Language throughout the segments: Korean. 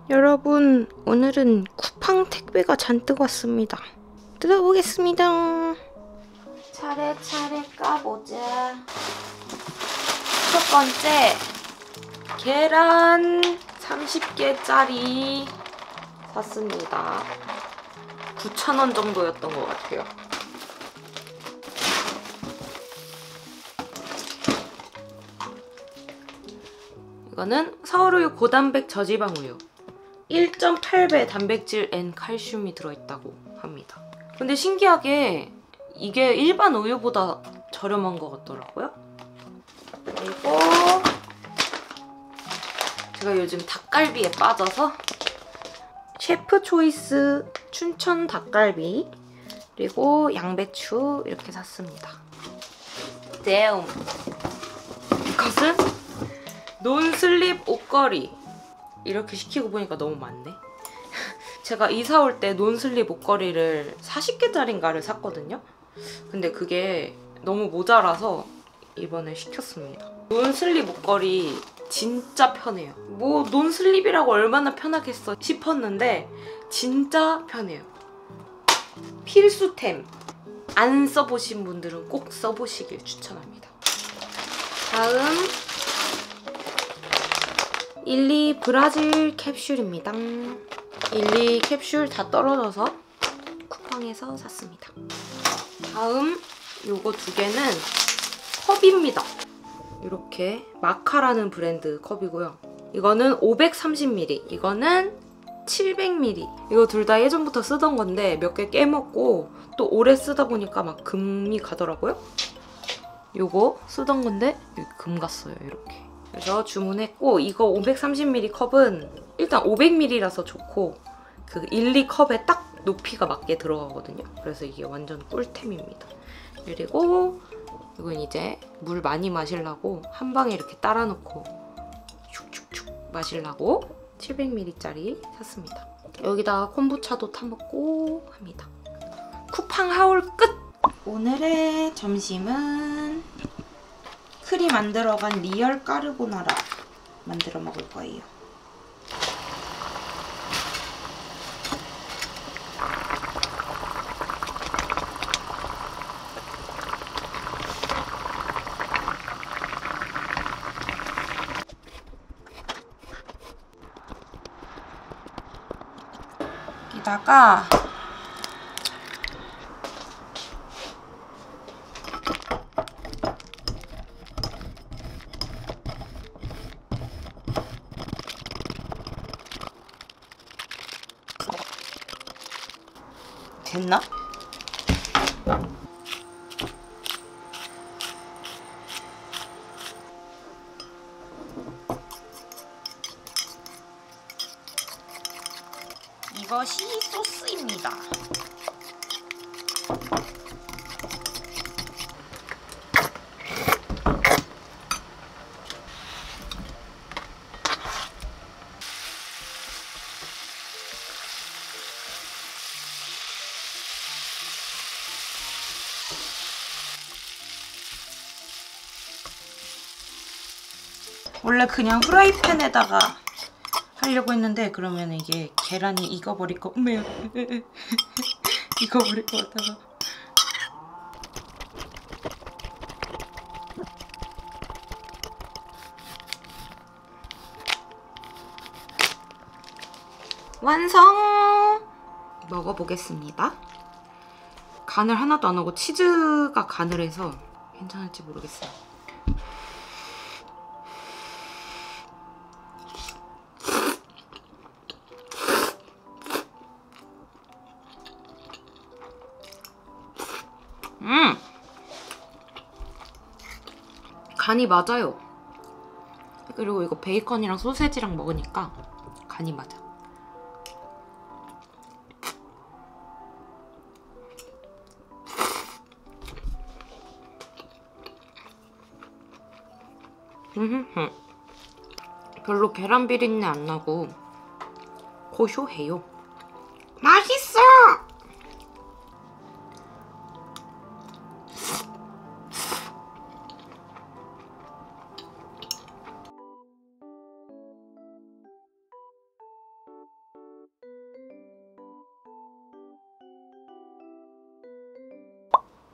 여러분, 오늘은 쿠팡 택배가 잔뜩 왔습니다. 뜯어보겠습니다. 차례차례 까보자. 첫 번째, 계란 30개짜리 샀습니다. 9,000원 정도였던 것 같아요. 이거는 서울우유 고단백 저지방 우유. 1.8배 단백질 앤 칼슘이 들어있다고 합니다. 근데 신기하게 이게 일반 우유보다 저렴한 것 같더라고요. 그리고 제가 요즘 닭갈비에 빠져서 셰프 초이스 춘천 닭갈비 그리고 양배추 이렇게 샀습니다. 다음 이것은 논슬립 옷걸이. 이렇게 시키고 보니까 너무 많네. 제가 이사 올 때 논슬립 옷걸이를 40개짜리인가를 샀거든요. 근데 그게 너무 모자라서 이번에 시켰습니다. 논슬립 옷걸이 진짜 편해요. 뭐 논슬립이라고 얼마나 편하겠어 싶었는데 진짜 편해요. 필수템. 안 써보신 분들은 꼭 써보시길 추천합니다. 다음 일리 브라질 캡슐입니다. 일리 캡슐 다 떨어져서 쿠팡에서 샀습니다. 다음 요거 두 개는 컵입니다. 이렇게 마카라는 브랜드 컵이고요. 이거는 530ml, 이거는 700ml. 이거 둘 다 예전부터 쓰던 건데 몇 개 깨먹고 또 오래 쓰다 보니까 막 금이 가더라고요. 요거 쓰던 건데 여기 금 갔어요, 이렇게. 그래서 주문했고, 이거 530ml 컵은 일단 500ml라서 좋고 그 1, 2컵에 딱 높이가 맞게 들어가거든요. 그래서 이게 완전 꿀템입니다. 그리고 이건 이제 물 많이 마시려고 한 방에 이렇게 따라 놓고 슉슉슉 마시려고 700ml짜리 샀습니다. 여기다가 콤부차도 타먹고 합니다. 쿠팡 하울 끝! 오늘의 점심은 크림 안 들어간 리얼 까르보나라 만들어 먹을 거예요. 여기다가 됐나? 이것이 소스입니다. 원래 그냥 후라이팬에다가 하려고 했는데 그러면 이게 계란이 익어버릴 거 익어버릴 것 같아서 완성! 먹어보겠습니다. 간을 하나도 안 하고 치즈가 간을 해서 괜찮을지 모르겠어요. 간이 맞아요. 그리고 이거 베이컨이랑 소세지랑 먹으니까 간이 맞아. 별로 계란 비린내 안 나고 고소해요. 맛있어!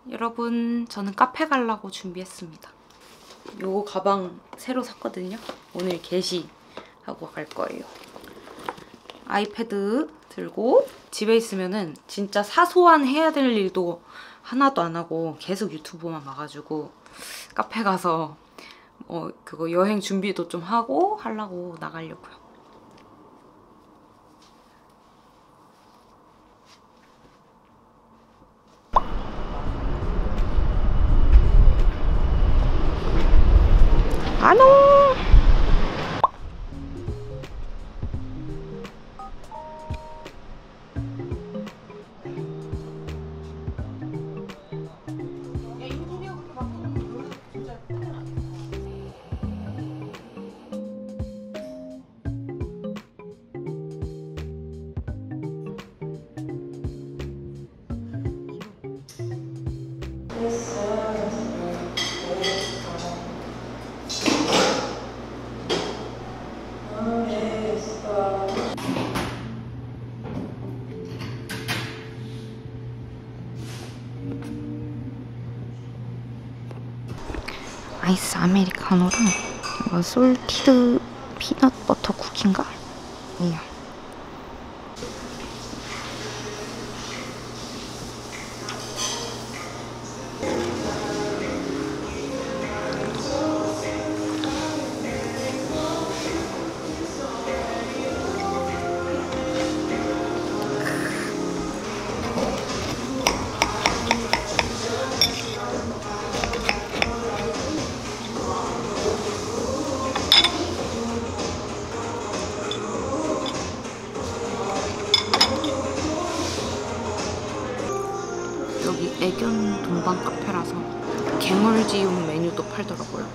여러분, 저는 카페 가려고 준비했습니다. 요거 가방 새로 샀거든요. 오늘 게시하고 갈 거예요. 아이패드 들고 집에 있으면은 진짜 사소한 해야 될 일도 하나도 안 하고 계속 유튜브만 봐가지고 카페 가서 그거 여행 준비도 좀 하고 하려고 나가려고요. 안녕. 아이스 아메리카노랑 이거 솔티드 피넛 버터 쿠키인가? 이요. 여기 애견 동반 카페라서 개물지용 메뉴도 팔더라고요.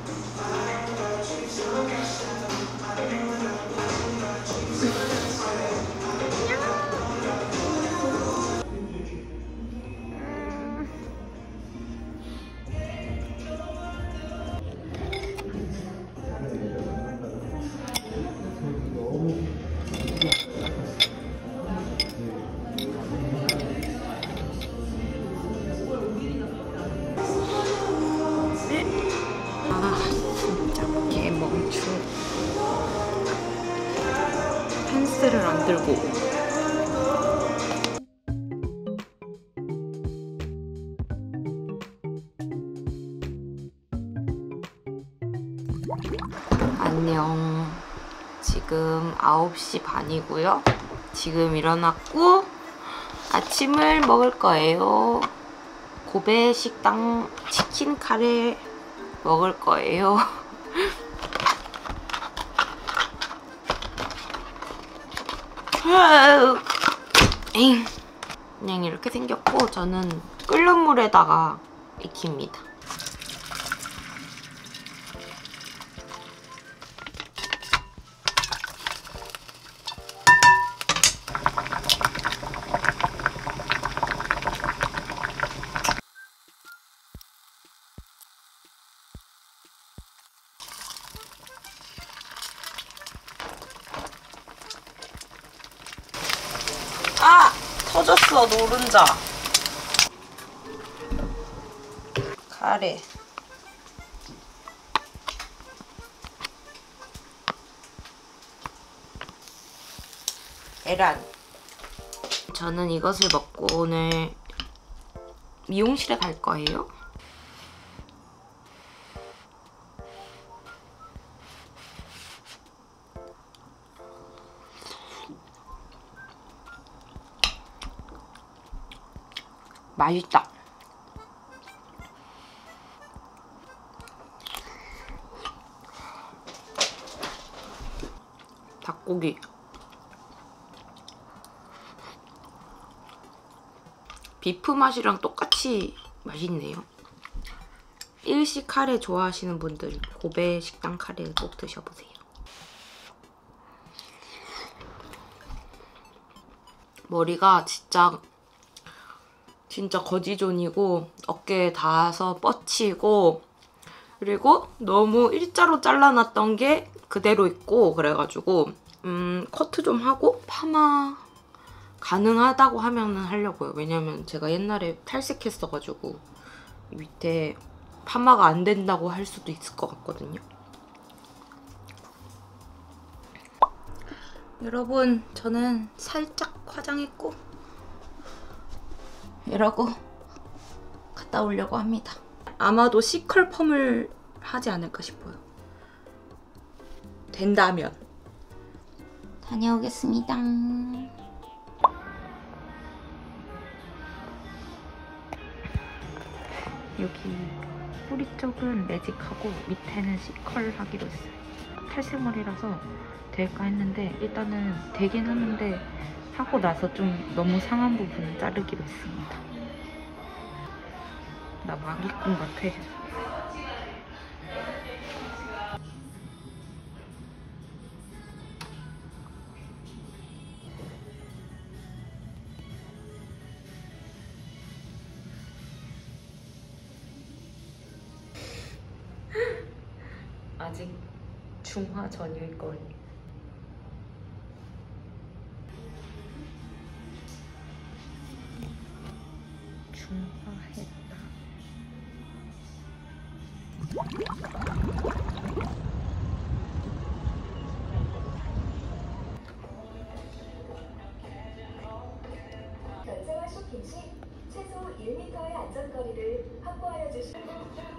진짜 개멍충. 펜스를 안 들고. 안녕. 지금 9시 반이고요. 지금 일어났고 아침을 먹을 거예요. 고베 식당 치킨 카레 먹을 거예요. 그냥 이렇게 생겼고 저는 끓는 물에다가 익힙니다. 아! 터졌어, 노른자. 카레. 계란. 저는 이것을 먹고 오늘 미용실에 갈 거예요. 맛있다. 닭고기. 비프 맛이랑 똑같이 맛있네요. 일식 카레 좋아하시는 분들 고베 식당 카레 꼭 드셔보세요. 머리가 진짜 거지존이고 어깨에 닿아서 뻗치고 그리고 너무 일자로 잘라놨던 게 그대로 있고 그래가지고 커트 좀 하고 파마 가능하다고 하면은 하려고요. 왜냐면 제가 옛날에 탈색했어가지고 밑에 파마가 안 된다고 할 수도 있을 것 같거든요. 여러분, 저는 살짝 화장했고 이러고 갔다 오려고 합니다. 아마도 시컬 펌을 하지 않을까 싶어요. 된다면. 다녀오겠습니다. 여기 뿌리 쪽은 매직하고 밑에는 시컬 하기로 했어요. 탈색머리라서 될까 했는데 일단은 되긴 하는데 하고 나서 좀 너무 상한 부분은 자르기로 했습니다. 나 마기꾼 같아. 아직 중화 전일 걸. 중화했다. 결제와 쇼핑 시 최소 1m의 안전거리를 확보하여 주시기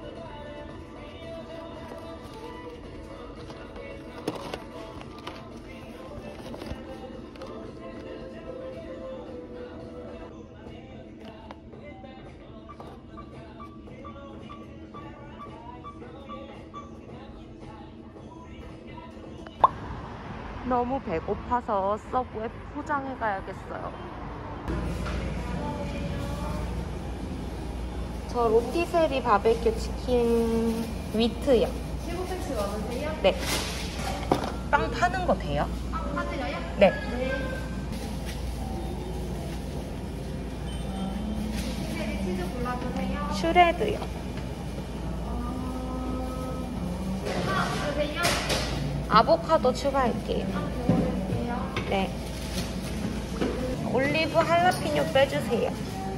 너무 배고파서 서브웨이 포장해 가야겠어요. 저 로티세리 바베큐 치킨 위트요. 15cm 많으세요? 네. 빵 파는 거 돼요? 빵 파드려요? 네. 네. 치즈리 치즈 골라주세요. 슈레드요. 하나 없으세요? 아보카도 추가할게요. 빵 구워주세요. 네. 올리브 할라피뇨 빼주세요.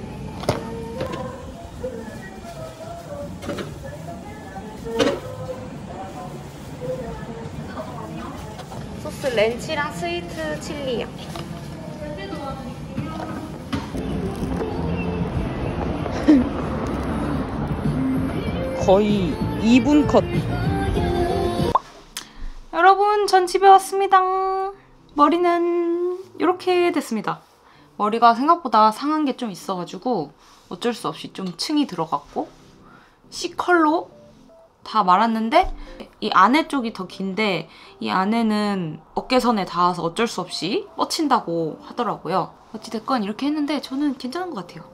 소스 렌치랑 스위트 칠리요. 면제 도와드릴게요. 거의 2분 컷. 여러분, 전 집에 왔습니다. 머리는 이렇게 됐습니다. 머리가 생각보다 상한 게 좀 있어가지고 어쩔 수 없이 좀 층이 들어갔고 C컬로 다 말았는데 이 안에 쪽이 더 긴데 이 안에는 어깨선에 닿아서 어쩔 수 없이 뻗친다고 하더라고요. 어찌됐건 이렇게 했는데 저는 괜찮은 것 같아요.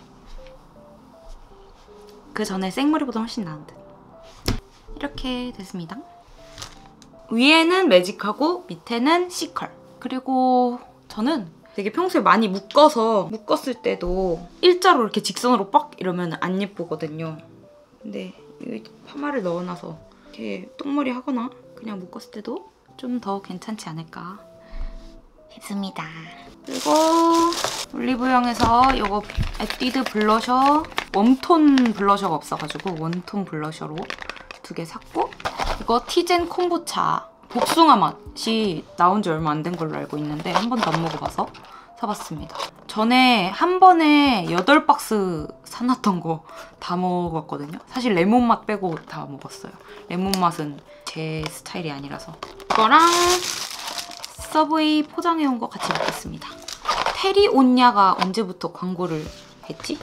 그 전에 생머리보다 훨씬 나은 듯. 이렇게 됐습니다. 위에는 매직하고 밑에는 C컬. 그리고 저는 되게 평소에 많이 묶었을 때도 일자로 이렇게 직선으로 빡 이러면 안 예쁘거든요. 근데 여기 파마를 넣어놔서 이렇게 똥머리 하거나 그냥 묶었을 때도 좀 더 괜찮지 않을까 싶습니다. 그리고 올리브영에서 이거 에뛰드 블러셔, 웜톤 블러셔가 없어가지고 웜톤 블러셔로 2개 샀고, 이거 티젠 콤부차 복숭아 맛이 나온 지 얼마 안 된 걸로 알고 있는데 한 번도 안 먹어봐서 사봤습니다. 전에 한 번에 8박스 사놨던 거 다 먹었거든요. 사실 레몬 맛 빼고 다 먹었어요. 레몬 맛은 제 스타일이 아니라서. 이거랑 서브웨이 포장해온 거 같이 먹겠습니다. 테리 온야가 언제부터 광고를 했지?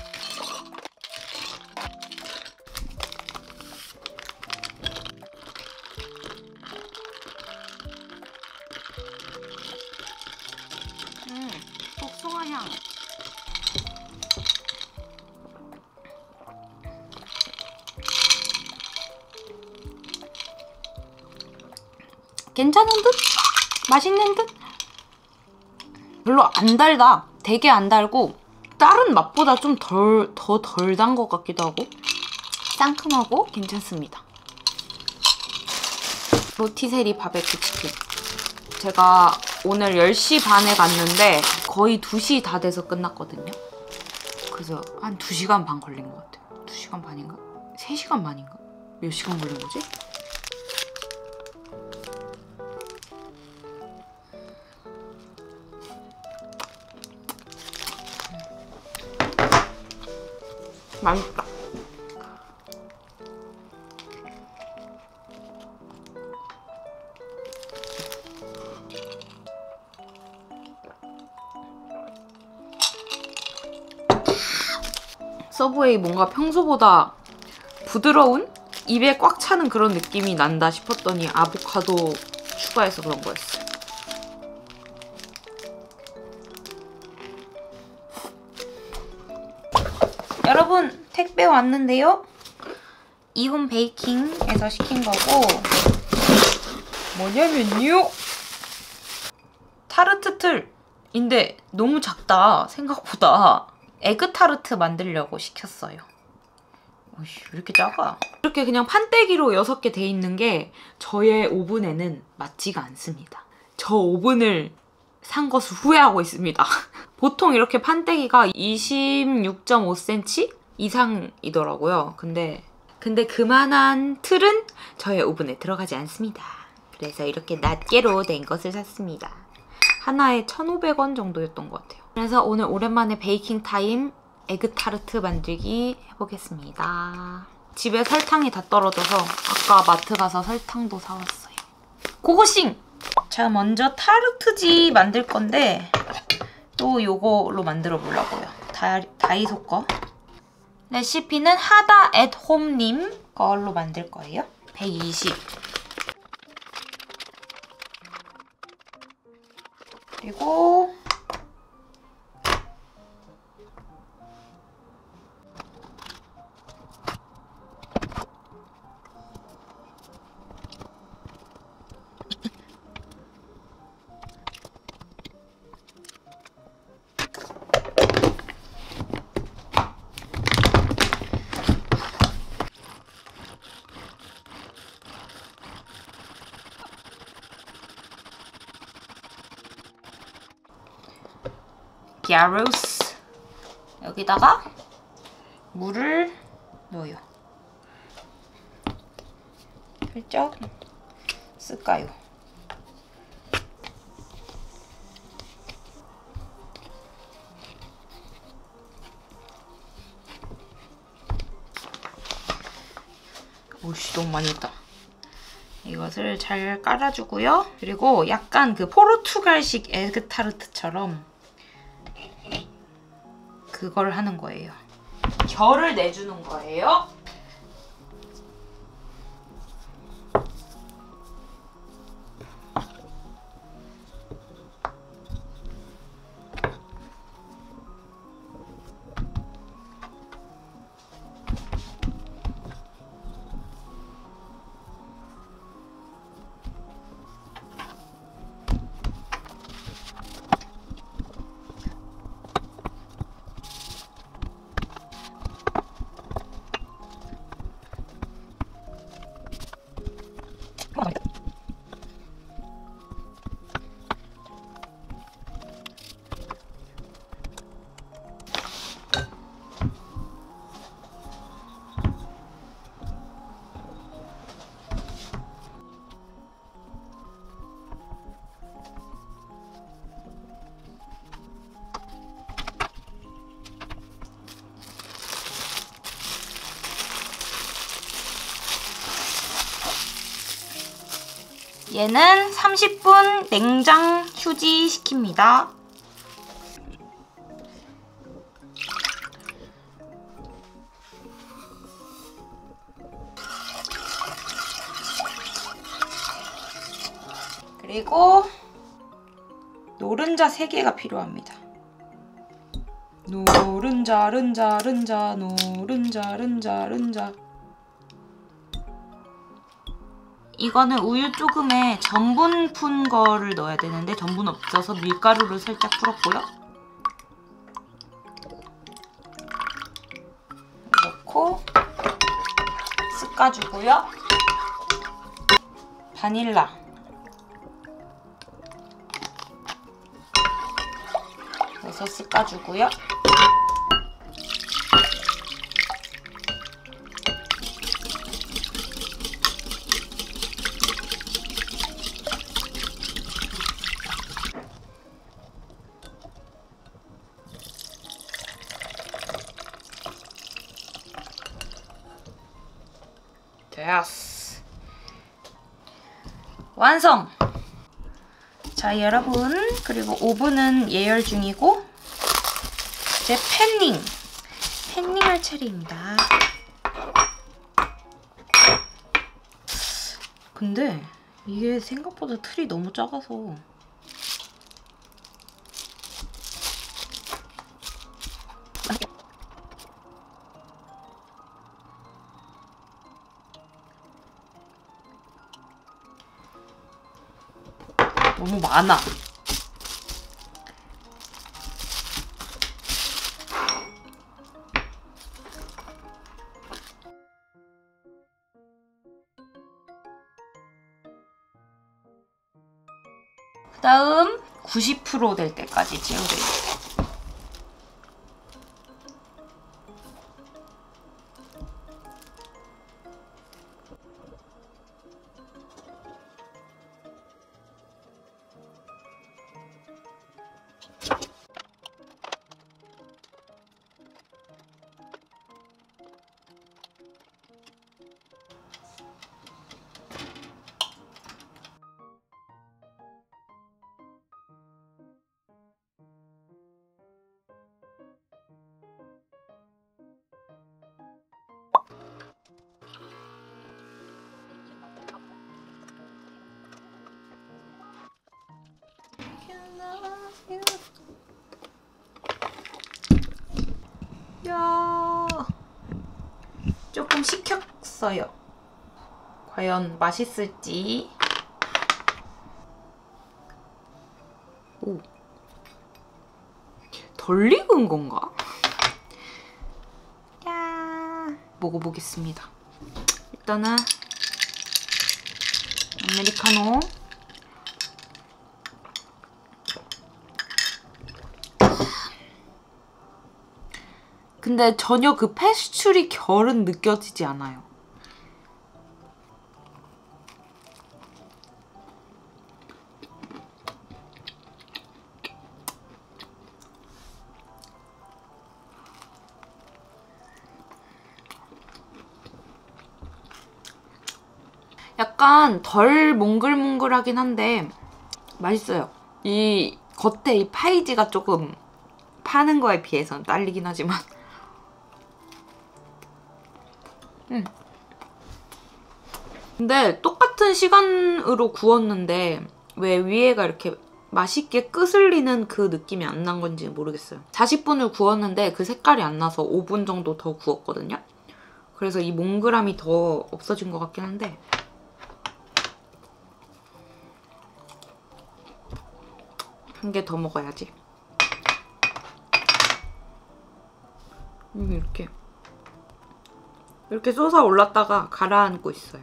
복숭아 향. 괜찮은 듯? 맛있는 듯? 별로 안 달다. 되게 안 달고 다른 맛보다 좀 더 덜 단 것 같기도 하고 상큼하고 괜찮습니다. 로티세리 바베큐 치킨. 제가 오늘 10시 반에 갔는데 거의 2시 다 돼서 끝났거든요. 그래서 한 2시간 반 걸린 것 같아요. 2시간 반인가? 3시간 반인가? 몇 시간 걸린 거지? 맛있다. 서브웨이 뭔가 평소보다 부드러운? 입에 꽉 차는 그런 느낌이 난다 싶었더니 아보카도 추가해서 그런 거였어. 여러분, 택배 왔는데요? 이홈 베이킹에서 시킨 거고 뭐냐면요, 타르트 틀인데 너무 작다, 생각보다. 에그 타르트 만들려고 시켰어요. 어이, 왜 이렇게 작아? 이렇게 그냥 판때기로 6개 돼 있는 게 저의 오븐에는 맞지가 않습니다. 저 오븐을 산 것을 후회하고 있습니다. 보통 이렇게 판때기가 26.5cm 이상이더라고요. 근데 그만한 틀은 저의 오븐에 들어가지 않습니다. 그래서 이렇게 낱개로 된 것을 샀습니다. 하나에 1,500원 정도였던 것 같아요. 그래서 오늘 오랜만에 베이킹 타임 에그 타르트 만들기 해보겠습니다. 집에 설탕이 다 떨어져서 아까 마트 가서 설탕도 사왔어요. 고고싱! 자, 먼저 타르트지 만들 건데 또 요걸로 만들어 보려고요. 다이소 거. 레시피는 하다 앳 홈님 걸로 만들 거예요. 120. 그리고 갸루스, 여기다가 물을 넣어요. 살짝 쓸까요? 오씨, 너무 많이 했다. 이것을 잘 깔아주고요. 그리고 약간 그 포르투갈식 에그타르트처럼 그걸 하는 거예요. 결을 내주는 거예요. 얘는 30분 냉장 휴지 시킵니다. 그리고 노른자 3개가 필요합니다. 노른자, 노른자. 이거는 우유 조금에 전분 푼 거를 넣어야 되는데 전분 없어서 밀가루를 살짝 풀었고요. 넣고 섞어주고요. 바닐라. 넣어서 섞어주고요. 됐어. 완성! 자, 여러분. 그리고 오븐은 예열 중이고 이제 팬닝할 차례입니다. 근데 이게 생각보다 틀이 너무 작아서 너무 많아. 그 다음 90% 될 때까지 찌우래요. 야, 조금 식혔어요. 과연 맛있을지. 오, 덜 익은 건가? 야, 먹어보겠습니다. 일단은 아메리카노. 근데 전혀 그 페스츄리 결은 느껴지지 않아요. 약간 덜 몽글몽글하긴 한데 맛있어요. 이 겉에 이 파이지가 조금 파는 거에 비해서는 딸리긴 하지만 근데 똑같은 시간으로 구웠는데 왜 위에가 이렇게 맛있게 끄슬리는 그 느낌이 안 난 건지 모르겠어요. 40분을 구웠는데 그 색깔이 안 나서 5분 정도 더 구웠거든요. 그래서 이 몽글함이 더 없어진 것 같긴 한데 한 개 더 먹어야지. 이렇게 솟아 올랐다가 가라앉고 있어요.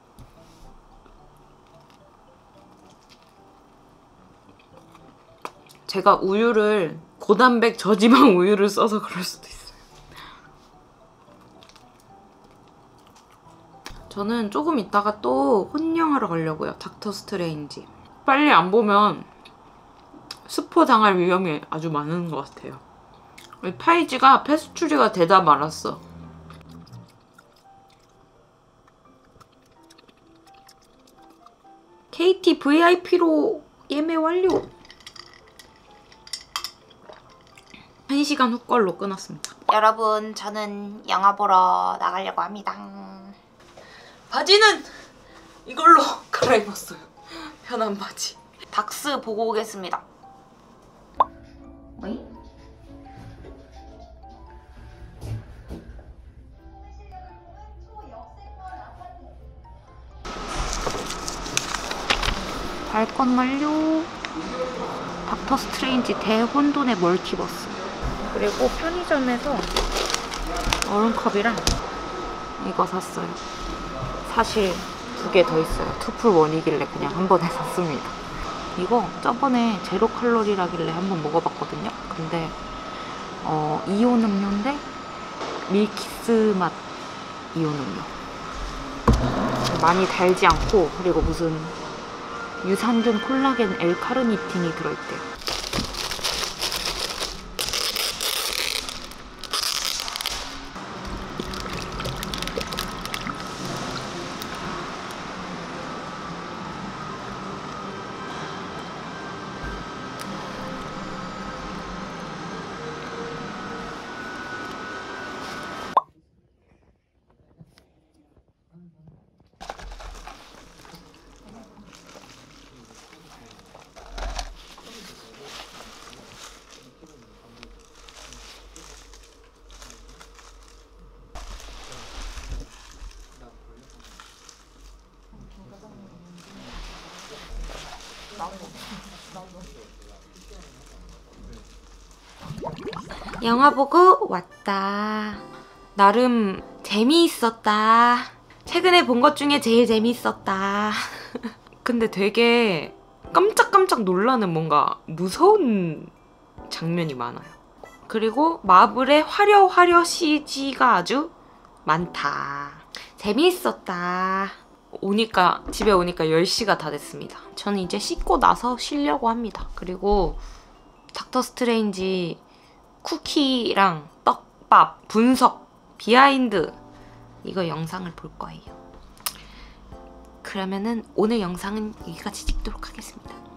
제가 우유를 고단백 저지방 우유를 써서 그럴 수도 있어요. 저는 조금 있다가 또 혼영하러 가려고요. 닥터 스트레인지. 빨리 안 보면 스포 당할 위험이 아주 많은 것 같아요. 이 파이지가 페스츄리가 되다 말았어. KT VIP로 예매 완료! 1시간 후 걸로 끊었습니다. 여러분, 저는 영화 보러 나가려고 합니다. 바지는 이걸로 갈아입었어요. 편한 바지. 닥스 보고 오겠습니다. 어이? 발권 완료. 닥터 스트레인지 대혼돈의 멀티버스. 그리고 편의점에서 얼음컵이랑 이거 샀어요. 사실 2개 더 있어요. 2풀1이길래 그냥 한 번에 샀습니다. 이거 저번에 제로 칼로리라길래 한번 먹어봤거든요. 근데 이온 음료인데 밀키스 맛 이온 음료. 많이 달지 않고 그리고 무슨 유산균 콜라겐 L카르니틴이 들어있대요. 영화 보고 왔다. 나름 재미있었다. 최근에 본 것 중에 제일 재미있었다. 근데 되게 깜짝깜짝 놀라는 뭔가 무서운 장면이 많아요. 그리고 마블의 화려화려 CG가 아주 많다. 재미있었다. 집에 오니까 10시가 다 됐습니다. 저는 이제 씻고 나서 쉬려고 합니다. 그리고 닥터 스트레인지 쿠키랑 떡밥, 분석, 비하인드 이거 영상을 볼 거예요. 그러면은 오늘 영상은 여기까지 찍도록 하겠습니다.